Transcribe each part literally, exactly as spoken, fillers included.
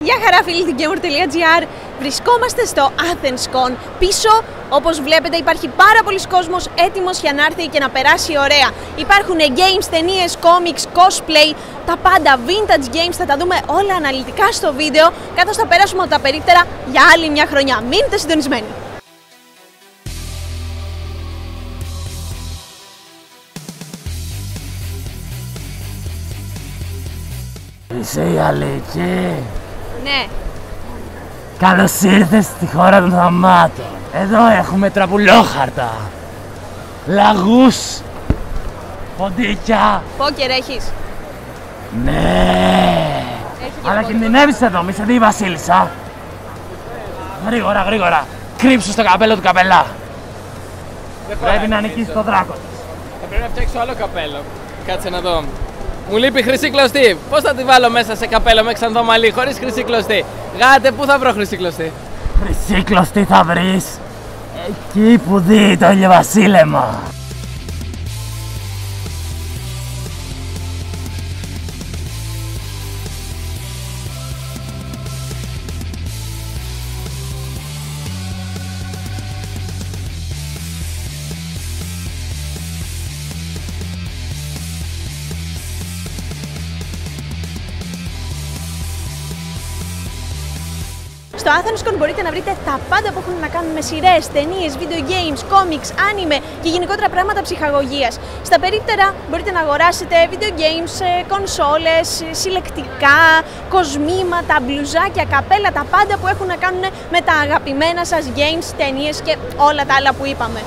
Γεια χαρά φίλοι του gamer.gr. Βρισκόμαστε στο AthensCon. Πίσω, όπως βλέπετε, υπάρχει πάρα πολλοί κόσμος έτοιμος για να έρθει και να περάσει ωραία. Υπάρχουν games, ταινίες, comics, cosplay, τα πάντα, vintage games, θα τα δούμε όλα αναλυτικά στο βίντεο, καθώς θα περάσουμε από τα περίπτερα για άλλη μια χρονιά. Μείνετε συντονισμένοι. Είσαι η Αλίκη. Ναι. Καλώς ήρθες στη χώρα των θαμάτων. Εδώ έχουμε τραπουλόχαρτα, λαγούς, ποντίκια. Πόκερ έχεις? Ναι. Έχει Αλλά και κινδυνεύεις εδώ, μη σε δει η βασίλισσα. Γρήγορα, γρήγορα. Κρύψου στο καπέλο του καπελά. Πρέπει να νικήσει το δράκο της. Θα πρέπει να φτιάξω άλλο καπέλο. Κάτσε να δω. Μου λείπει χρυσή κλωστή. Πώς θα τη βάλω μέσα σε καπέλο με ξανθό μαλλί χωρίς χρυσή κλωστή? Γάτε, πού θα βρω χρυσή κλωστή? Χρυσή κλωστή θα βρεις εκεί που δει το ηλιοβασίλεμα. Στο AthensCon μπορείτε να βρείτε τα πάντα που έχουν να κάνουν με σειρές, ταινίες, video games, comics, anime και γενικότερα πράγματα ψυχαγωγίας. Στα περίπτερα μπορείτε να αγοράσετε video games, κονσόλες, συλλεκτικά, κοσμήματα, μπλουζάκια, καπέλα, τα πάντα που έχουν να κάνουν με τα αγαπημένα σας games, ταινίες και όλα τα άλλα που είπαμε.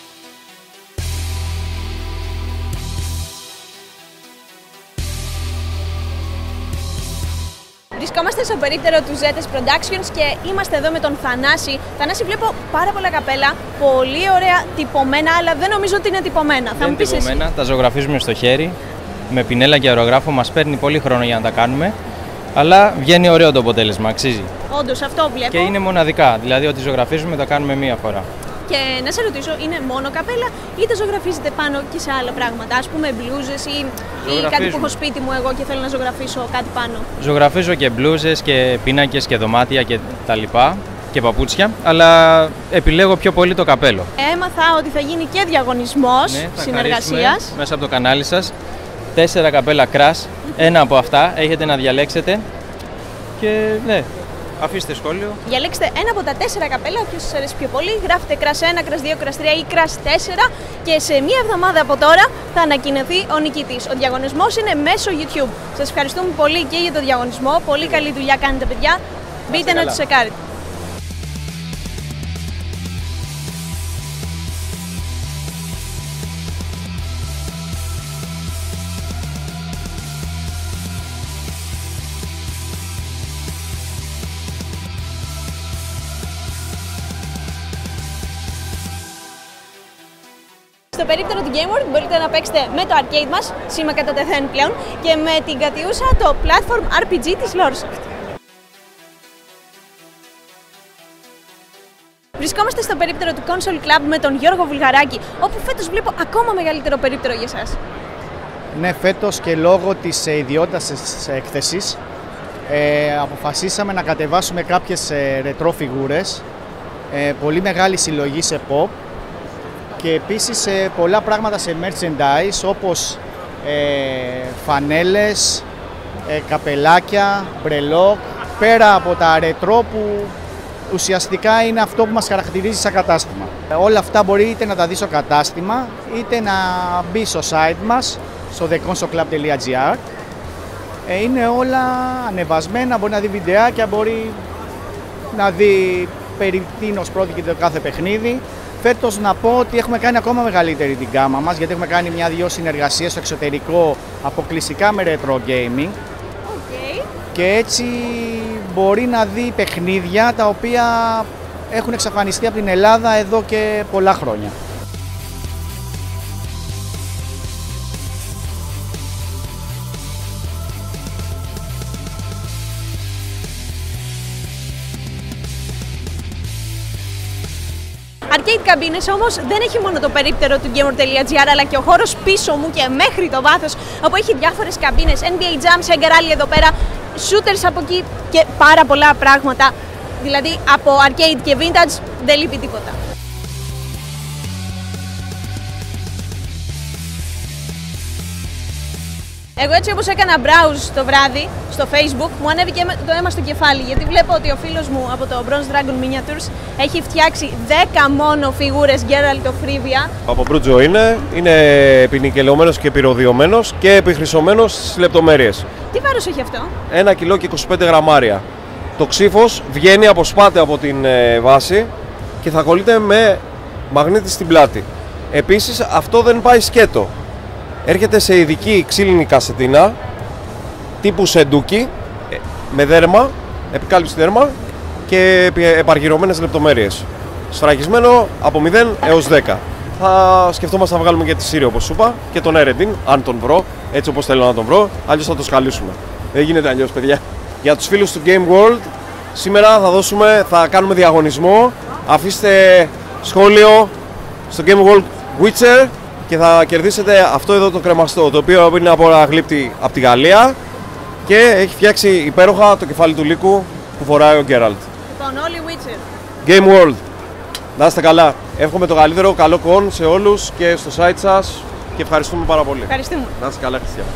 Βρισκόμαστε στο περίπτερο του ζέτες Productions και είμαστε εδώ με τον Θανάση. Θανάση, βλέπω πάρα πολλά καπέλα, πολύ ωραία τυπωμένα, αλλά δεν νομίζω ότι είναι τυπωμένα. Δεν θα μου πεις τυπωμένα, εσύ. Τα ζωγραφίζουμε στο χέρι, με πινέλα και αερογράφο, μας παίρνει πολύ χρόνο για να τα κάνουμε, αλλά βγαίνει ωραίο το αποτέλεσμα, αξίζει. Όντως, αυτό βλέπω. Και είναι μοναδικά, δηλαδή ότι ζωγραφίζουμε τα κάνουμε μία φορά. Και να σε ρωτήσω, είναι μόνο καπέλα ή τα ζωγραφίζετε πάνω και σε άλλα πράγματα, ας πούμε μπλούζες ή, ή κάτι που έχω σπίτι μου εγώ και θέλω να ζωγραφίσω κάτι πάνω? Ζωγραφίζω και μπλούζες και πίνακες και δωμάτια και τα λοιπά και παπούτσια, αλλά επιλέγω πιο πολύ το καπέλο. Έμαθα ότι θα γίνει και διαγωνισμός Ναι, θα συνεργασίας. χαρίσουμε μέσα από το κανάλι σας τέσσερα καπέλα Crash, ένα από αυτά έχετε να διαλέξετε και ναι, αφήστε σχόλιο. Διαλέξτε ένα από τα τέσσερα καπέλα, όποιος σας αρέσει πιο πολύ. Γράφετε Crash ένα, Crash δύο, Crash τρία ή Crash τέσσερα και σε μία εβδομάδα από τώρα θα ανακοινωθεί ο νικητής. Ο διαγωνισμός είναι μέσω YouTube. Σας ευχαριστούμε πολύ και για το διαγωνισμό. Πολύ καλή δουλειά κάνετε, παιδιά. Μπείτε να τους τσεκάρετε. Στο περίπτερο του Game World μπορείτε να παίξετε με το arcade μας, σήμα κατά τεθέν πλέον, και με την Κατιούσα το platform αρ πι τζι της Lorsoft. Βρισκόμαστε στο περίπτερο του Console Club με τον Γιώργο Βουλγαράκη, όπου φέτος βλέπω ακόμα μεγαλύτερο περίπτερο για εσάς. Ναι, φέτος και λόγω της ιδιότητας της έκθεσης ε, αποφασίσαμε να κατεβάσουμε κάποιες ε, ρετρό φιγούρες, ε, πολύ μεγάλη συλλογή σε pop, και επίσης ε, πολλά πράγματα σε merchandise όπως ε, φανέλες, ε, καπελάκια, μπρελόκ, πέρα από τα ρετρό που ουσιαστικά είναι αυτό που μας χαρακτηρίζει σαν κατάστημα. Ε, όλα αυτά μπορεί είτε να τα δει στο κατάστημα είτε να μπει στο site μας, στο the console club τελεία gr. Ε, είναι όλα ανεβασμένα, μπορεί να δει βιντεάκια, μπορεί να δει περί τίνος πρόκειται το κάθε παιχνίδι. Φέτος να πω ότι έχουμε κάνει ακόμα μεγαλύτερη την γκάμα μας, γιατί έχουμε κάνει μια-δυο συνεργασίες στο εξωτερικό αποκλειστικά με retro gaming. Okay. Και έτσι μπορεί να δει παιχνίδια τα οποία έχουν εξαφανιστεί από την Ελλάδα εδώ και πολλά χρόνια. Arcade καμπίνες όμως δεν έχει μόνο το περίπτερο του gamer.gr, αλλά και ο χώρος πίσω μου και μέχρι το βάθος, όπου έχει διάφορες καμπίνες, N B A Jam, Sega Rally εδώ πέρα, shooters από εκεί και πάρα πολλά πράγματα. Δηλαδή από arcade και vintage δεν λείπει τίποτα. Εγώ έτσι όπως έκανα browse το βράδυ στο Facebook, μου ανέβηκε το αίμα στο κεφάλι, γιατί βλέπω ότι ο φίλος μου από το Bronze Dragon Miniatures έχει φτιάξει δέκα μόνο φιγούρες Geralt of Rivia. Από μπρούτζο είναι, είναι επινικελωμένος και πυροδιωμένος και επιχρυσωμένος στις λεπτομέρειες. Τι βάρος έχει αυτό? Ένα κιλό και είκοσι πέντε γραμμάρια. Το ξύφος βγαίνει, αποσπάται από την ε, βάση και θα κολλείται με μαγνήτη στην πλάτη. Επίσης αυτό δεν πάει σκέτο. Έρχεται σε ειδική ξύλινη κασετίνα τύπου σεντούκι με δέρμα, επικάλυψη δέρμα και επαργυρωμένες λεπτομέρειες. Σφραγισμένο από μηδέν έως δέκα. Θα σκεφτόμαστε να βγάλουμε και τη Σύριο όπως σου είπα και τον Έρεντιν, αν τον βρω, έτσι όπως θέλω να τον βρω, αλλιώς θα το σκαλίσουμε. Δεν γίνεται αλλιώς, παιδιά. Για τους φίλους του Game World, σήμερα θα δώσουμε, θα κάνουμε διαγωνισμό. Αφήστε σχόλιο στο Game World Witcher και θα κερδίσετε αυτό εδώ το κρεμαστό, το οποίο είναι από ένα γλύπτη από τη Γαλλία και έχει φτιάξει υπέροχα το κεφάλι του λύκου που φοράει ο Γκέραλτ. Λοιπόν, όλοι Witcher. Game World, να είστε καλά. Εύχομαι το καλύτερο, καλό κον σε όλους και στο site σας και ευχαριστούμε πάρα πολύ. Ευχαριστούμε. Να είστε καλά, Χριστιανά.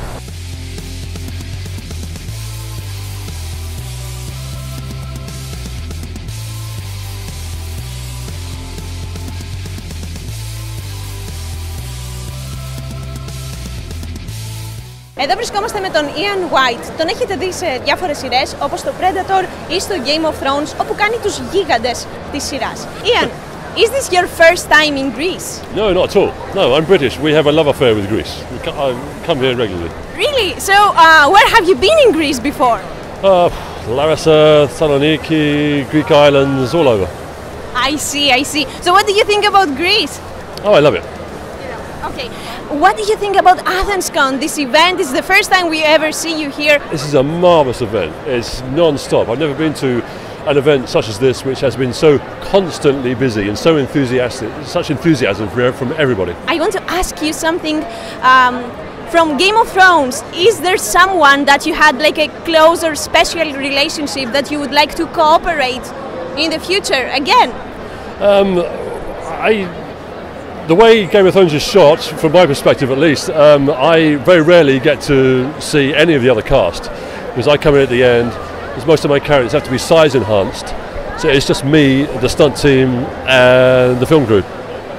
Εδώ βρισκόμαστε με τον Ian White. Τον έχετε δει σε διάφορες σειρές όπως το Predator ή στο Game of Thrones, όπου κάνει τους γίγαντες της σειράς. Ian, is this your first time in Greece? No, not at all. No, I'm British. We have a love affair with Greece. We co- I come here regularly. Really? So, uh, where have you been in Greece before? Uh, Larissa, Saloniki, Greek islands, all over. I see, I see. So what do you think about Greece? Oh, I love it. Okay. What do you think about AthensCon? This event is the first time we ever see you here. This is a marvellous event. It's non-stop. I've never been to an event such as this, which has been so constantly busy and so enthusiastic, such enthusiasm from everybody. I want to ask you something. Um, from Game of Thrones, is there someone that you had like a close or special relationship that you would like to cooperate in the future again? Um, I... The way Game of Thrones is shot, from my perspective at least, um, I very rarely get to see any of the other cast because I come in at the end, because most of my characters have to be size enhanced, so it's just me, the stunt team and the film crew.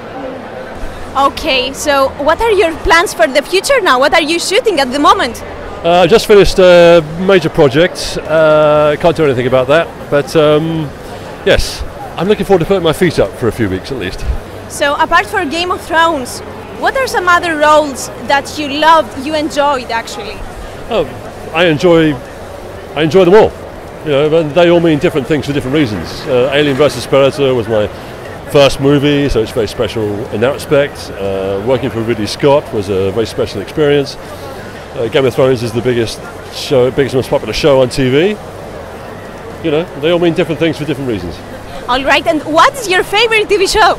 Okay, so what are your plans for the future now? What are you shooting at the moment? Uh, I just finished a major project, uh, can't do anything about that, but um, yes, I'm looking forward to putting my feet up for a few weeks at least. So, apart from Game of Thrones, what are some other roles that you loved, you enjoyed actually? Oh, I enjoy, I enjoy them all. You know, and they all mean different things for different reasons. Uh, Alien versus Predator was my first movie, so it's very special in that respect. Uh, working for Ridley Scott was a very special experience. Uh, Game of Thrones is the biggest show, biggest, most popular show on T V. You know, they all mean different things for different reasons. All right, and what is your favorite T V show?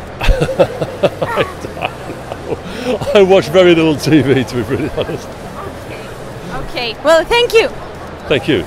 I don't know. I watch very little T V, to be really honest. Okay, well, thank you. Thank you.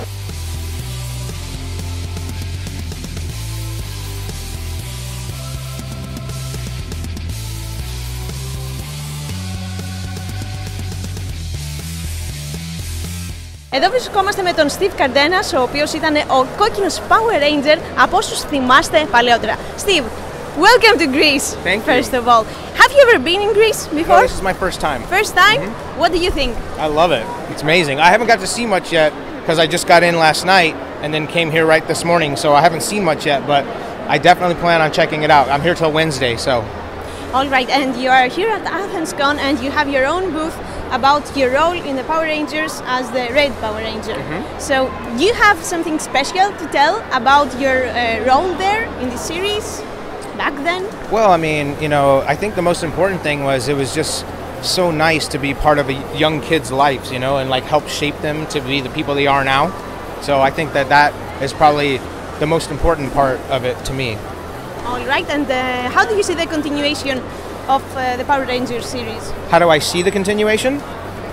Εδώ βρισκόμαστε με τον Steve Cardenas, ο οποίος ήταν ο κόκκινος Power Ranger από όσους θυμάστε παλαιότερα. Steve, welcome to Greece. Thank you. First of all, have you ever been in Greece before? No, this is my first time. First time? Mm-hmm. What do you think? I love it. It's amazing. I haven't got to see much yet because I just got in last night and then came here right this morning, so I haven't seen much yet, but I definitely plan on checking it out. I'm here till Wednesday, so. All right, and you are here at AthensCon and you have your own booth about your role in the Power Rangers as the Red Power Ranger. Mm-hmm. So, you have something special to tell about your uh, role there in the series back then? Well, I mean, you know, I think the most important thing was it was just so nice to be part of a young kid's lives, you know, and like help shape them to be the people they are now. So I think that that is probably the most important part of it to me. All right, and uh, how do you see the continuation of uh, the Power Rangers series? How do I see the continuation?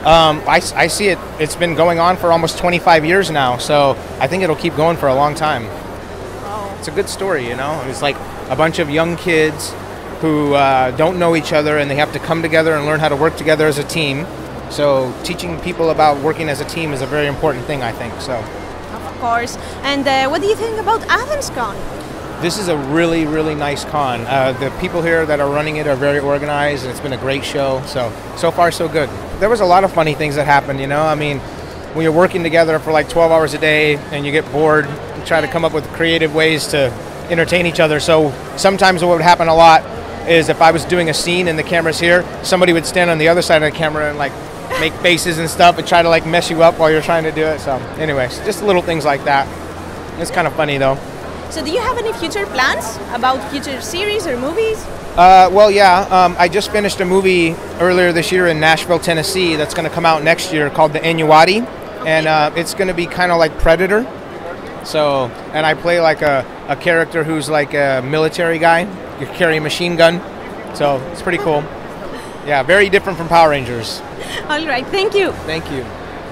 Um, I, I see it, it's been going on for almost twenty-five years now, so I think it'll keep going for a long time. Oh. It's a good story, you know? It's like a bunch of young kids who uh, don't know each other and they have to come together and learn how to work together as a team. So teaching people about working as a team is a very important thing, I think. So. Of course. And uh, what do you think about AthensCon? This is a really, really nice con. Uh, the people here that are running it are very organized, and it's been a great show. So, so far, so good. There was a lot of funny things that happened, you know? I mean, when you're working together for like twelve hours a day and you get bored, you try to come up with creative ways to entertain each other. So sometimes what would happen a lot is if I was doing a scene and the camera's here, somebody would stand on the other side of the camera and like make faces and stuff and try to like mess you up while you're trying to do it. So anyways, just little things like that. It's kind of funny though. So do you have any future plans about future series or movies? Uh, well, yeah, um, I just finished a movie earlier this year in Nashville, Tennessee that's going to come out next year called The Enuati. Okay. And uh, it's going to be kind of like Predator. So, and I play like a, a character who's like a military guy. You carry a machine gun. So it's pretty cool. Yeah, very different from Power Rangers. All right, thank you. Thank you.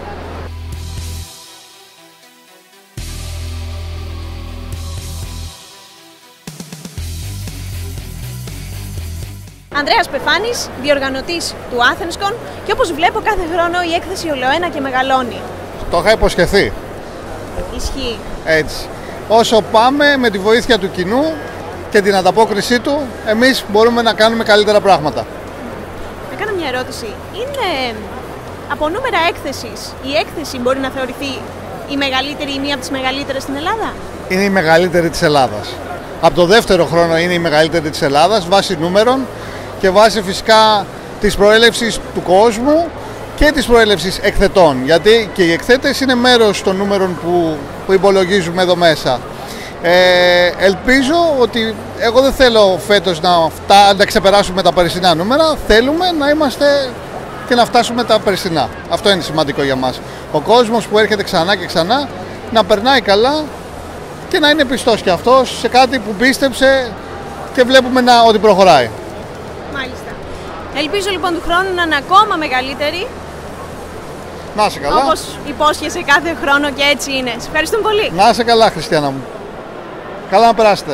Ανδρέας Πεφάνης, διοργανωτής του AthensCon, και όπως βλέπω κάθε χρόνο η έκθεση ολοένα και μεγαλώνει. Το είχα υποσχεθεί. Ισχύει. Έτσι. Όσο πάμε με τη βοήθεια του κοινού και την ανταπόκρισή του, εμείς μπορούμε να κάνουμε καλύτερα πράγματα. Να κάνω μια ερώτηση. Είναι από νούμερα έκθεσης, η έκθεση μπορεί να θεωρηθεί η μεγαλύτερη ή μία από τις μεγαλύτερες στην Ελλάδα? Είναι η μεγαλύτερη της Ελλάδας. Από το δεύτερο χρόνο είναι η μεγαλύτερη της Ελλάδας, βάσει νούμερων και βάσει φυσικά της προέλευσης του κόσμου και της προέλευσης εκθετών. Γιατί και οι εκθέτες είναι μέρος των νούμερων που, που υπολογίζουμε εδώ μέσα. Ε, ελπίζω ότι εγώ δεν θέλω φέτος να, φτά, να ξεπεράσουμε τα περσινά νούμερα, θέλουμε να είμαστε και να φτάσουμε τα περσινά. Αυτό είναι σημαντικό για μας. Ο κόσμος που έρχεται ξανά και ξανά να περνάει καλά και να είναι πιστός και αυτός σε κάτι που πίστεψε και βλέπουμε να, ότι προχωράει. Μάλιστα. Ελπίζω λοιπόν του χρόνου να είναι ακόμα μεγαλύτερη. Να είσαι καλά. Όπως υπόσχεσαι κάθε χρόνο και έτσι είναι. Σε ευχαριστούμε πολύ. Να είσαι καλά, Χριστιανά μου. Καλά να περάσετε.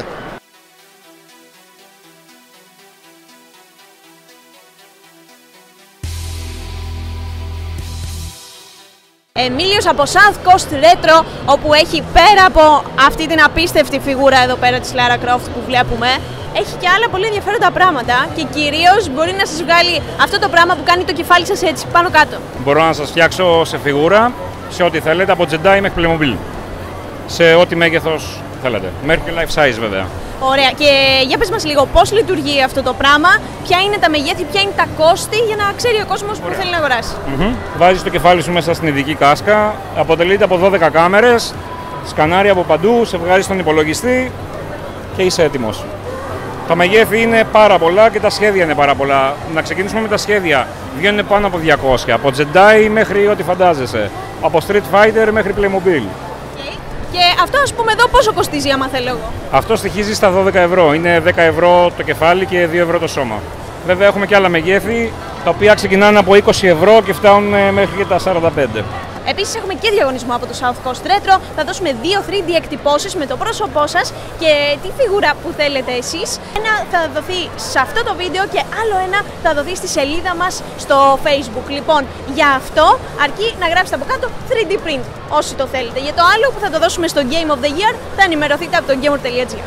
Εμίλιος από South Coast Retro, όπου έχει πέρα από αυτή την απίστευτη φιγούρα εδώ πέρα της Lara Croft που βλέπουμε, έχει και άλλα πολύ ενδιαφέροντα πράγματα και κυρίως μπορεί να σας βγάλει αυτό το πράγμα που κάνει το κεφάλι σας έτσι πάνω κάτω. Μπορώ να σας φτιάξω σε φιγούρα, σε ό,τι θέλετε, από Jedi μέχρι Playmobil. Σε ό,τι μέγεθος θέλετε. Μέχρι και life size βέβαια. Ωραία. Και για πες μας λίγο πώς λειτουργεί αυτό το πράγμα, ποια είναι τα μεγέθη, ποια είναι τα κόστη για να ξέρει ο κόσμος που θέλει να αγοράσει. Mm-hmm. Βάζεις το κεφάλι σου μέσα στην ειδική κάσκα, αποτελείται από δώδεκα κάμερες, σκανάρει από παντού, σε βγάζει στον υπολογιστή και είσαι έτοιμος. Τα μεγέθη είναι πάρα πολλά και τα σχέδια είναι πάρα πολλά. Να ξεκινήσουμε με τα σχέδια. Βγαίνουν πάνω από διακόσια, από Jedi μέχρι ό,τι φαντάζεσαι, από Street Fighter μέχρι Playmobil. Και αυτό ας πούμε εδώ πόσο κοστίζει άμα θέλω εγώ? Αυτό στοιχίζει στα δώδεκα ευρώ. Είναι δέκα ευρώ το κεφάλι και δύο ευρώ το σώμα. Βέβαια έχουμε και άλλα μεγέθη, τα οποία ξεκινάνε από είκοσι ευρώ και φτάνουν μέχρι και τα σαράντα πέντε. Επίσης έχουμε και διαγωνισμό από το South Coast Retro. Θα δώσουμε δύο θρι ντι εκτυπώσεις με το πρόσωπό σας και τη φιγούρα που θέλετε εσείς. Ένα θα δοθεί σε αυτό το βίντεο και άλλο ένα θα δοθεί στη σελίδα μας στο Facebook. Λοιπόν, για αυτό αρκεί να γράψετε από κάτω θρι ντι print όσοι το θέλετε. Για το άλλο που θα το δώσουμε στο Game of the Year θα ενημερωθείτε από το gamer τελεία gr.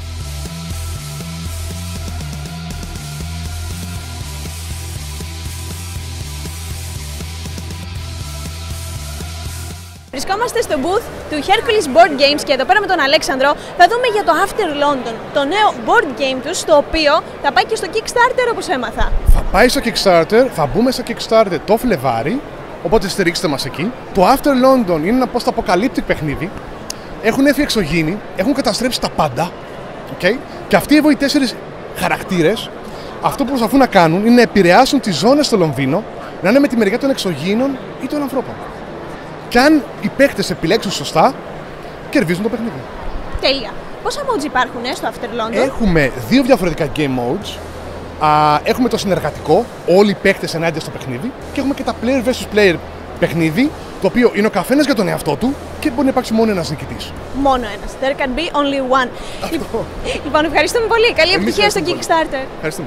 Βρισκόμαστε στο booth του Hercules Board Games και εδώ πέρα με τον Αλέξανδρο θα δούμε για το After London, το νέο board game τους, το οποίο θα πάει και στο Kickstarter όπως έμαθα. Θα πάει στο Kickstarter, θα μπούμε στο Kickstarter το Φλεβάρι, οπότε στηρίξτε μας εκεί. Το After London είναι ένα post-apocalyptic παιχνίδι. Έχουν έρθει εξωγήινοι, έχουν καταστρέψει τα πάντα. Okay? Και αυτοί εδώ οι τέσσερις χαρακτήρες, αυτό που προσπαθούν να κάνουν είναι να επηρεάσουν τις ζώνες στο Λονδίνο, να είναι με τη μεριά των εξωγήινων ή των ανθρώπων. Και αν οι παίκτες επιλέξουν σωστά, κερδίζουν το παιχνίδι. Τέλεια. Πόσα modes υπάρχουν ε, στο After London? Έχουμε δύο διαφορετικά game modes. Α, έχουμε το συνεργατικό, όλοι οι παίκτες ενάντια στο παιχνίδι και έχουμε και τα player versus player παιχνίδι, το οποίο είναι ο καθένας για τον εαυτό του και μπορεί να υπάρξει μόνο ένας νικητής. Μόνο ένας. There can be only one. Λοιπόν, ευχαριστούμε πολύ. Καλή επιτυχία στο Kickstarter. Ευχαριστούμε.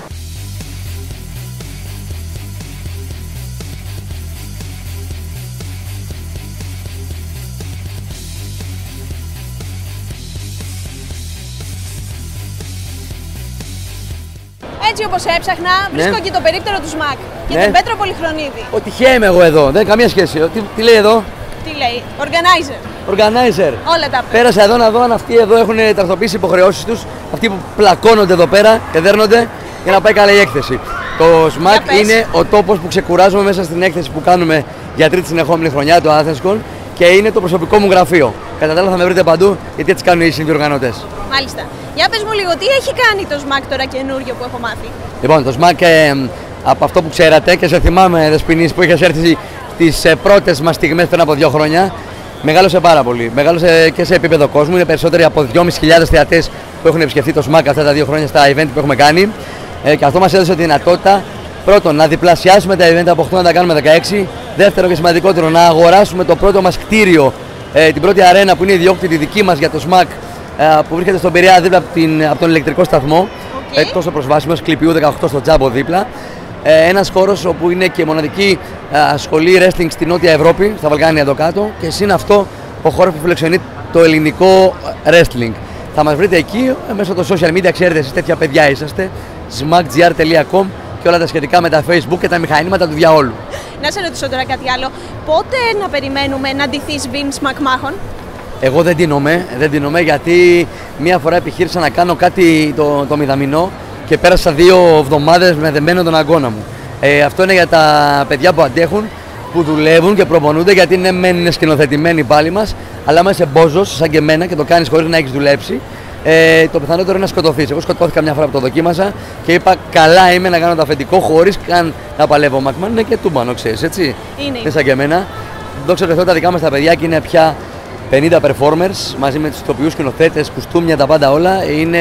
Έτσι όπως έψαχνα, βρίσκω Ναι. και το περίπτερο του ΣΜΑΚ και Ναι. τον Πέτρο Πολυχρονίδη. Ο τυχαία είμαι εγώ εδώ, δεν έχει καμία σχέση. Τι, τι λέει εδώ, Τι λέει, organizer. organizer. Όλα τα πέρα. Πέρασα εδώ να δω αν αυτοί εδώ έχουν τακτοποιήσει υποχρεώσεις τους, αυτοί που πλακώνονται εδώ πέρα και δέρνονται για να πάει καλά η έκθεση. Το ΣΜΑΚ πες. είναι ο τόπος που ξεκουράζουμε μέσα στην έκθεση που κάνουμε για τρίτη συνεχόμενη χρονιά, το AthensCon, και είναι το προσωπικό μου γραφείο. Κατά τα άλλα θα με βρείτε παντού, γιατί έτσι κάνουν οι συνδιοργανωτές. Μάλιστα. Για πες μου λίγο, τι έχει κάνει το ΣΜΑΚ τώρα καινούριο που έχω μάθει. Λοιπόν, το ΣΜΑΚ, ε, από αυτό που ξέρατε και σε θυμάμαι, Δεσποινής, που είχες έρθει στις ε, πρώτες μας στιγμές πριν από δύο χρόνια, μεγάλωσε πάρα πολύ. Μεγάλωσε και σε επίπεδο κόσμου. Είναι περισσότεροι από δυόμισι χιλιάδες θεατές που έχουν επισκεφτεί το ΣΜΑΚ αυτά τα δύο χρόνια στα event που έχουμε κάνει. Ε, και αυτό μας έδωσε τη δυνατότητα, πρώτον, να διπλασιάσουμε τα event από οκτώ να τα κάνουμε δεκαέξι. Δεύτερο και σημαντικότερο, να αγοράσουμε το πρώτο μας κτίριο, ε, την πρώτη αρένα που είναι ιδιόκτητη δική μας για το ΣΜΑΚ, ε, που βρίσκεται στον Πειραιά δίπλα από, την, από τον ηλεκτρικό σταθμό. Okay. Ε, τόσο προσβάσιμος, Κλειπιού δεκαοκτώ στο Τζάμπο δίπλα. Ε, ένας χώρος όπου είναι και μοναδική ε, σχολή wrestling στη Νότια Ευρώπη, στα Βαλκάνια εδώ κάτω, και συν αυτό ο χώρος που φιλοξενεί το ελληνικό wrestling. Θα μας βρείτε εκεί ε, μέσω των social media, ξέρετε εσείς τέτοια παιδιά είσαστε, smackgr τελεία com και όλα τα σχετικά με τα Facebook και τα μηχανήματα του διαόλου. Να σε ρωτήσω τώρα κάτι άλλο. Πότε να περιμένουμε να ντυθείς Vince McMahon? Εγώ δεν ντύνομαι, δεν ντύνομαι γιατί μία φορά επιχείρησα να κάνω κάτι το, το μηδαμινό και πέρασα δύο εβδομάδες με δεμένο τον αγώνα μου. Ε, αυτό είναι για τα παιδιά που αντέχουν, που δουλεύουν και προπονούνται, γιατί είναι μεν είναι σκηνοθετημένοι πάλι μας, αλλά άμα είσαι μπόζος σαν και εμένα και το κάνεις χωρίς να έχεις δουλέψει, ε, το πιθανότερο είναι να σκοτωθείς. Εγώ σκοτώθηκα μια φορά που το δοκίμασα και είπα καλά είμαι να κάνω το αφεντικό χωρίς καν να παλεύω. Μακμάν είναι και τούμπανο, ξέρεις, έτσι. Είναι. Είναι σαν και εμένα. Δόξα τω Θεώ, τα δικά μας τα παιδιά και είναι πια πενήντα performers μαζί με τους ηθοποιούς, σκηνοθέτες, κουστούμια, τα πάντα όλα. Είναι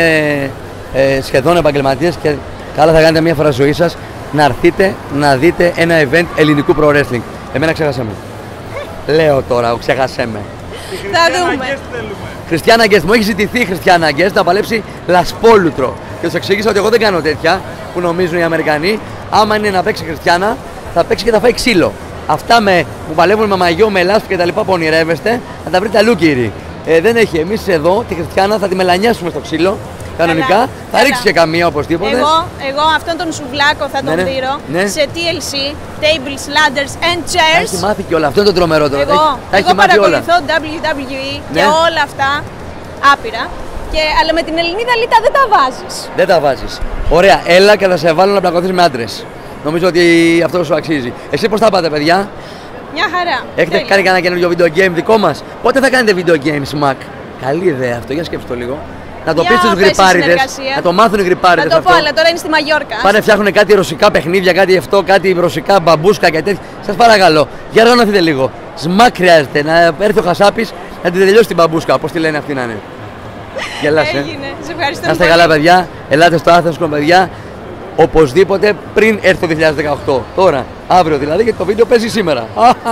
ε, σχεδόν επαγγελματίες και καλά θα κάνετε μια φορά ζωή σας να έρθετε να δείτε ένα event ελληνικού pro wrestling. Εμένα ξέχασέ με. Λέω τώρα, ξέχασέ με. Θα δούμε. Χριστιάνα Guest, μου έχει ζητηθεί η Χριστιάνα Guest να παλέψει λασπόλουτρο. Και τους εξήγησα ότι εγώ δεν κάνω τέτοια που νομίζουν οι Αμερικανοί. Άμα είναι να παίξει Χριστιάνα, θα παίξει και θα φάει ξύλο. Αυτά με, που παλεύουν με μαγιό, με λάσπη και τα λοιπά που ονειρεύεστε, θα τα βρείτε αλλού, κύριοι. Ε, δεν έχει. Εμείς εδώ τη Χριστιάνα θα τη μελανιάσουμε στο ξύλο. Κανονικά. Καλά, θα ρίξει και καμία οπωσδήποτε. Εγώ, εγώ αυτόν τον σουβλάκο θα τον ναι, ναι. δείρω Ναι. σε τι ελ σι, tables, ladders and Τα chairs. έχει μάθει και όλα. Αυτό είναι το τρομερό τώρα. Εγώ, τα έχει, εγώ τα έχει μάθει όλα. παρακολουθώ ντάμπλιου ντάμπλιου ι Ναι. και όλα αυτά άπειρα. Και, αλλά με την Ελληνίδα λίτα δεν τα βάζεις. Δεν τα βάζεις. Ωραία, έλα και θα σε βάλω να πλακωθείς με άντρες. Νομίζω ότι αυτό σου αξίζει. Εσύ πώς θα πάτε, παιδιά? Μια χαρά. Έχετε Τέλεια. κάνει κανένα καινούργιο video game δικό μας? Πότε θα κάνετε video games, Mac? Καλή ιδέα αυτό, για σκέψτε το λίγο. Να το Για πεις στους πες γρυπάριδες, συνεργασία. να το μάθουν οι γρυπάριδες Θα το αυτό. πω, αλλά τώρα είναι στη Μαγιόρκα. Πάνε φτιάχνουν κάτι ρωσικά παιχνίδια, κάτι αυτό, κάτι ρωσικά μπαμπούσκα και τέτοια. Σας παρακαλώ, για οργανωθείτε λίγο. Σμακ χρειάζεται να έρθει ο Χασάπης να την τελειώσει την μπαμπούσκα, πώς τη λένε αυτή να είναι. Γελάς, ε. Έγινε. Σε ευχαριστώ. Να είστε καλά, παιδιά. Ελάτε στο AthensCon, παιδιά. Οπωσδήποτε πριν έρθει το δύο χιλιάδες δεκαοκτώ. Τώρα, αύριο δηλαδή, γιατί το βίντεο παίζει σήμερα.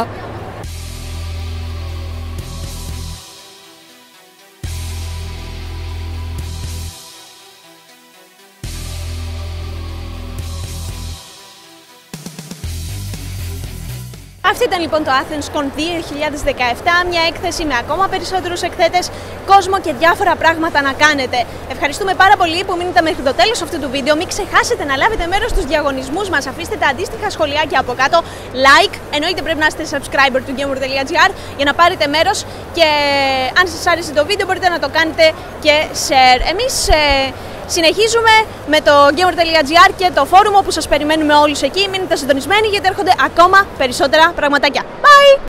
Αυτή ήταν λοιπόν το AthensCon δύο χιλιάδες δεκαεπτά, μια έκθεση με ακόμα περισσότερους εκθέτες, κόσμο και διάφορα πράγματα να κάνετε. Ευχαριστούμε πάρα πολύ που μείνετε μέχρι το τέλος αυτού του βίντεο. Μην ξεχάσετε να λάβετε μέρος στους διαγωνισμούς μας. Αφήστε τα αντίστοιχα σχολιάκια από κάτω, like, εννοείται πρέπει να είστε subscriber του gamer τελεία gr για να πάρετε μέρος και αν σας άρεσε το βίντεο μπορείτε να το κάνετε και share. Εμείς ε, συνεχίζουμε με το gamer τελεία gr και το φόρουμ όπου σας περιμένουμε όλους εκεί. Μείνετε συντονισμένοι γιατί έρχονται ακόμα περισσότερα πραγματάκια. Bye!